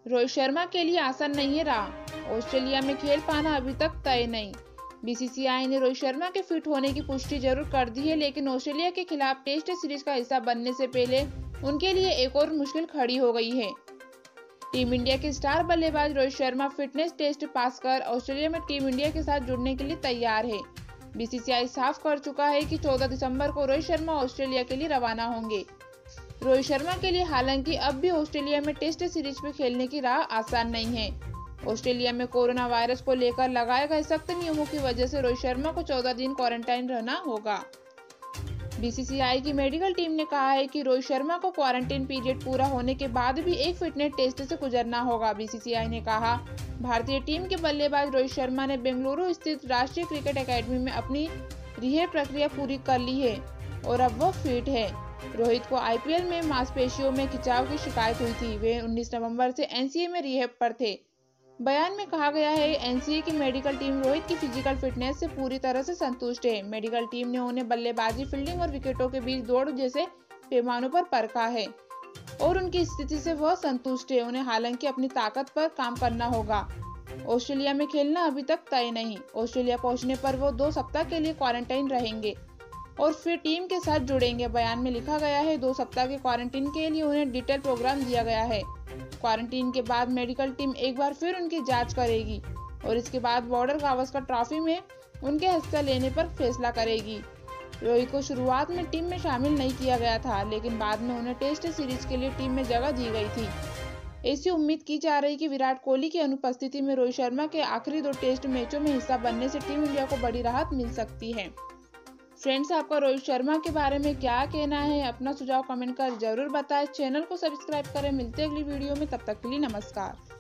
रोहित शर्मा के लिए आसान नहीं रहा, ऑस्ट्रेलिया में खेल पाना अभी तक तय नहीं। बीसीसीआई ने रोहित शर्मा के फिट होने की पुष्टि जरूर कर दी है, लेकिन ऑस्ट्रेलिया के खिलाफ टेस्ट सीरीज का हिस्सा बनने से पहले उनके लिए एक और मुश्किल खड़ी हो गई है। टीम इंडिया के स्टार बल्लेबाज Rohit Sharma fitness test pass कर ऑस्ट्रेलिया में टीम इंडिया के साथ जुड़ने के लिए तैयार है। बीसीसीआई साफ कर चुका है कि 14 दिसंबर को रोहित शर्मा ऑस्ट्रेलिया के लिए रवाना होंगे। रोहित शर्मा के लिए हालांकि अब भी ऑस्ट्रेलिया में टेस्ट सीरीज में खेलने की राह आसान नहीं है। ऑस्ट्रेलिया में कोरोना वायरस को लेकर लगाए गए सख्त नियमों की वजह से रोहित शर्मा को 14 दिन क्वारंटाइन रहना होगा। बीसीसीआई की मेडिकल टीम ने कहा है कि रोहित शर्मा को क्वारंटाइन पीरियड पूरा होने के बाद भी एक फिटनेस टेस्ट से गुजरना होगा। बीसीसीआई ने कहा, भारतीय टीम के बल्लेबाज रोहित शर्मा ने बेंगलुरु स्थित राष्ट्रीय क्रिकेट एकेडमी में अपनी रिहैब प्रक्रिया पूरी कर ली है और अब वह फिट है। रोहित को आईपीएल में मांसपेशियों में खिंचाव की शिकायत हुई थी। वे 19 नवंबर से एनसीए में रिहैब पर थे। बयान में कहा गया है, एनसीए की मेडिकल टीम रोहित की फिजिकल फिटनेस से पूरी तरह से संतुष्ट है। मेडिकल टीम ने उन्हें बल्लेबाजी, फील्डिंग और विकेटों के बीच दौड़ जैसे पैमानों पर परखा है और उनकी स्थिति से वह संतुष्ट है। उन्हें हालांकि अपनी ताकत पर काम करना होगा। ऑस्ट्रेलिया में खेलना अभी तक तय नहीं। ऑस्ट्रेलिया पहुंचने पर वो 2 सप्ताह के लिए क्वारंटाइन रहेंगे और फिर टीम के साथ जुड़ेंगे। बयान में लिखा गया है, 2 सप्ताह के क्वारंटीन के लिए उन्हें डिटेल प्रोग्राम दिया गया है। क्वारंटीन के बाद मेडिकल टीम एक बार फिर उनकी जांच करेगी और इसके बाद बॉर्डर गावस्कर ट्रॉफी में उनके हिस्सा लेने पर फैसला करेगी। रोहित को शुरुआत में टीम में शामिल नहीं किया गया था, लेकिन बाद में उन्हें टेस्ट सीरीज के लिए टीम में जगह दी गई थी। ऐसी उम्मीद की जा रही कि विराट कोहली की अनुपस्थिति में रोहित शर्मा के आखिरी 2 टेस्ट मैचों में हिस्सा बनने से टीम इंडिया को बड़ी राहत मिल सकती है। फ्रेंड्स, आपका रोहित शर्मा के बारे में क्या कहना है? अपना सुझाव कमेंट कर जरूर बताएं। चैनल को सब्सक्राइब करें। मिलते हैं अगली वीडियो में, तब तक के लिए नमस्कार।